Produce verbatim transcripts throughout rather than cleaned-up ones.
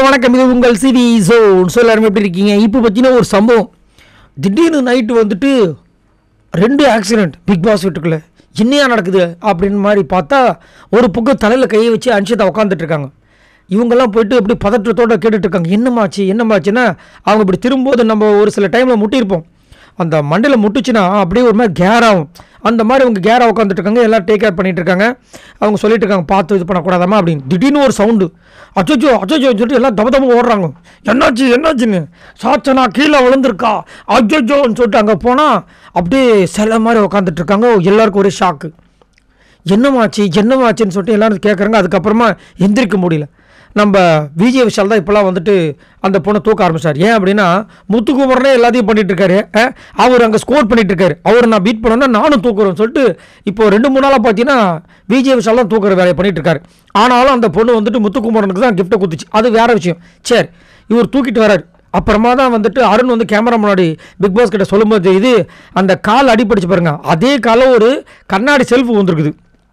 வணக்கம், இது உங்கள் சிவி ஜோன். ஸோ எல்லாரும் எப்படி இருக்கீங்க? இப்போ பார்த்தீங்கன்னா ஒரு சம்பவம், திடீர்னு நைட்டு வந்துட்டு ரெண்டு ஆக்சிடெண்ட் பிக் பாஸ் வீட்டுக்குள்ளே. என்னையா நடக்குது அப்படின்னு மாதிரி பார்த்தா, ஒரு பக்கம் தலையில் கையை வச்சு அன்ஷிதா உட்காந்துட்டு இருக்காங்க. இவங்கெல்லாம் போயிட்டு இப்படி பதற்றத்தோடு கேட்டுட்ருக்காங்க, என்னமாச்சு என்னமாச்சுன்னா. அவங்க இப்படி திரும்போது நம்ம ஒரு சில டைமில் முட்டியிருப்போம், அந்த மண்டையில் முட்டுச்சுன்னா அப்படியே ஒரு மாதிரி கேர் ஆகும். அந்த மாதிரி அவங்க கேராக உட்காந்துட்டு இருக்காங்க. எல்லாம் டேக் கேர் பண்ணிகிட்டு இருக்காங்க. அவங்க சொல்லிட்டு இருக்காங்க, பார்த்து இது பண்ணக்கூடாதாமா அப்படின்னு. திடீர்னு ஒரு சவுண்டு, அச்சோச்சோ அச்சோச்சோ சொல்லிட்டு எல்லாம் தப தப ஓடுறாங்க. என்னாச்சு என்னாச்சுன்னு. சாச்சனா கீழே விழுந்திருக்கா அச்சோச்சோன்னு சொல்லிட்டு அங்கே போனால் அப்படியே சில மாதிரி உட்காந்துட்டு இருக்காங்க. எல்லாருக்கும் ஒரே ஷாக்கு. என்னமாச்சு என்னமாச்சுன்னு சொல்லிட்டு எல்லோரும் கேட்குறாங்க. அதுக்கப்புறமா எந்திரிக்க முடியல. நம்ம விஜய் விஷால் தான் இப்போலாம் வந்துட்டு அந்த பொண்ணை தூக்க ஆரம்பிச்சார். ஏன் அப்படின்னா, முத்துக்குமரனே எல்லாத்தையும் பண்ணிட்டு இருக்காரு. அவர் அங்கே ஸ்கோர் பண்ணிட்டு இருக்காரு. அவரை நான் பீட் பண்ணோன்னா நானும் தூக்குறேன்னு சொல்லிட்டு இப்போ ரெண்டு மூணு நாளாக பார்த்தீங்கன்னா விஜய் விஷால் தான் தூக்குற வேலையை பண்ணிட்டு இருக்காரு. ஆனாலும் அந்த பொண்ணு வந்துட்டு முத்துக்குமரனுக்கு தான் கிஃப்ட்டை கொடுத்துச்சு. அது வேற விஷயம். சரி, இவர் தூக்கிட்டு வராரு. அப்புறமா தான் வந்துட்டு அருண் வந்து கேமரா முன்னாடி பிக் பாஸ் கிட்ட சொல்லும்போது, இது அந்த கால் அடிப்படிச்சு பாருங்க, அதே காலம் ஒரு கண்ணாடி செல்ஃபு வந்துருக்குது.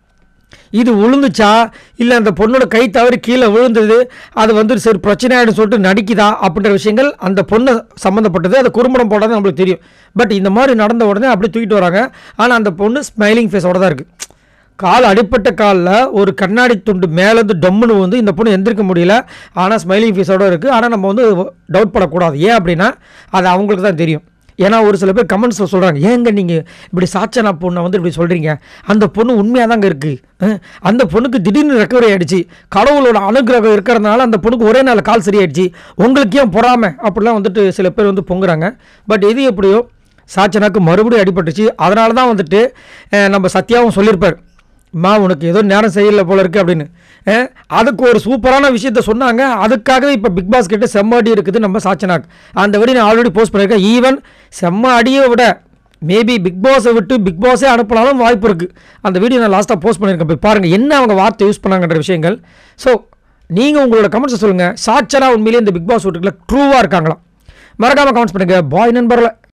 இது விழுந்துச்சா இல்லை அந்த பொண்ணோட கை தவறி கீழே விழுந்தது, அது வந்து சரி பிரச்சனை ஆகிடும் சொல்லிட்டு நடிக்குதா அப்படின்ற விஷயங்கள் அந்த பொண்ணை சம்மந்தப்பட்டது. அது குறும்படம் போடாது நம்மளுக்கு தெரியும். பட் இந்த மாதிரி நடந்த உடனே அப்படி தூக்கிட்டு வராங்க. ஆனால் அந்த பொண்ணு ஸ்மைலிங் ஃபேஸோட தான் இருக்குது. கால் அடிப்பட்ட காலில் ஒரு கண்ணாடி துண்டு மேலேருந்து டம்முன்னு வந்து இந்த பொண்ணு எந்திரிக்க முடியல. ஆனால் ஸ்மைலிங் ஃபேஸோடு இருக்குது. ஆனால் நம்ம வந்து டவுட் படக்கூடாது. ஏன் அப்படின்னா அது அவங்களுக்கு தான் தெரியும். ஏன்னா ஒரு சில பேர் கமெண்ட்ஸில் சொல்கிறாங்க, ஏங்க நீங்கள் இப்படி சாச்சனா பொண்ணை வந்து இப்படி சொல்கிறீங்க, அந்த பொண்ணு உண்மையாக தாங்க இருக்குது, அந்த பொண்ணுக்கு திடீர்னு ரெக்கவரி ஆகிடுச்சு, கடவுளோட அனுகிரகம் இருக்கிறதுனால அந்த பொண்ணுக்கு ஒரே நாள் கால் சரியாயிடுச்சு, உங்களுக்கு ஏன் பொறாமை அப்படிலாம் வந்துட்டு சில பேர் வந்து பொங்குறாங்க. பட் எது எப்படியோ சாச்சனாக்கு மறுபடியும் அடிபட்டுச்சு. அதனால தான் வந்துட்டு நம்ம சத்யாவும் சொல்லியிருப்பார், மா உனக்கு ஏதோ நேரம் செய்யலை போல இருக்குது அப்படின்னு. அதுக்கு ஒரு சூப்பரான விஷயத்த சொன்னாங்க. அதுக்காகவே இப்போ பிக் பாஸ் கிட்ட செம்ம அடி இருக்குது நம்ம சாச்சனாக்கு. அந்த வடி நான் ஆல்ரெடி போஸ்ட் பண்ணியிருக்கேன். ஈவன் செம்ம அடியை விட மேபி பிக் பாஸை விட்டு பிக் பாஸே அனுப்பினாலும் வாய்ப்பு இருக்குது. அந்த வீடியோ நான் லாஸ்ட்டாக போஸ்ட் பண்ணியிருக்கேன். போய் பாருங்கள் என்ன அவங்க வார்த்தை யூஸ் பண்ணாங்கன்ற விஷயங்கள். ஸோ நீங்கள் உங்களோட கமெண்ட்ஸை சொல்லுங்கள், சாச்சனா உண்மையிலேயே இந்த பிக் பாஸ் வீட்டுக்குள்ள ட்ரூவாக இருக்காங்களா? மறக்காமல் கமெண்ட்ஸ் பண்ணுங்கள். பாய் நண்பர்களே.